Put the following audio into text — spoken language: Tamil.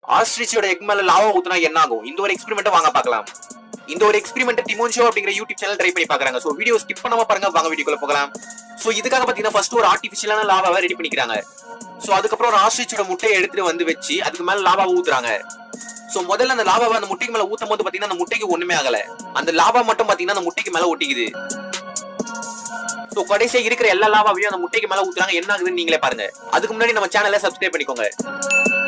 ஆஸ்ட்ரிச்சோட எக் மேல லாவா ஊத்துனா என்ன ஆகும்? இந்த ஒரு எக்ஸ்பெரிமெண்ட் வாங்க பார்க்கலாம். இந்த ஒரு எக்ஸ்பெரிமெண்ட் டிமோன் ஷோ அப்படிங்கிற யூடியூப் சேனல் ட்ரை பண்ணி பாக்குறாங்க. சோ வீடியோ ஸ்கிப் பண்ணாம பாருங்க. வாங்க வீடியோக்குள்ள போகலாம். சோ இதுக்காக பாத்தீங்கன்னா ஃபர்ஸ்ட் ஒரு ஆர்டிபிஷியலான லாவாவை ரெடி பண்ணிக்கிறாங்க. சோ அதுக்கப்புறம் ஒரு ஆஸ்ட்ரிச்சோட முட்டையை எடுத்துட்டு வந்து வச்சு அதுக்கு மேல லாவா ஊத்துறாங்க. சோ முதல்ல அந்த லாவாவை அந்த முட்டைக்கு மேல ஊத்தும் போது பாத்தீங்கன்னா அந்த முட்டைக்கு ஒண்ணுமே ஆகல. அந்த லாவா மட்டும் பாத்தீங்கன்னா அந்த முட்டைக்கு மேல ஒட்டிக்குது. சோ கடைசியா இருக்கிற எல்லா லாவாவையும் அந்த முட்டைக்கு மேல ஊத்துறாங்க. என்ன ஆகுதுன்னு நீங்களே பாருங்க. அதுக்கு முன்னாடி நம்ம சேனலை சப்ஸ்கிரைப் பண்ணிக்கோங்க.